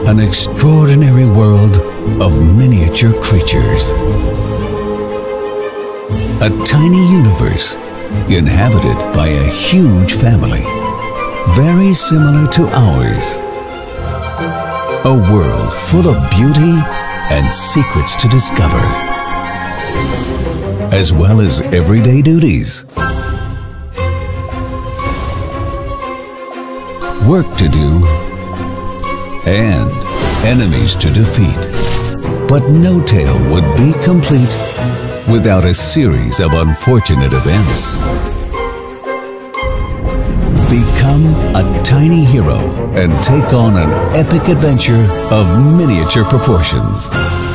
An extraordinary world of miniature creatures. A tiny universe inhabited by a huge family, very similar to ours. A world full of beauty and secrets to discover, as well as everyday duties. Work to do and enemies to defeat. But no tale would be complete without a series of unfortunate events. Become a tiny hero and take on an epic adventure of miniature proportions.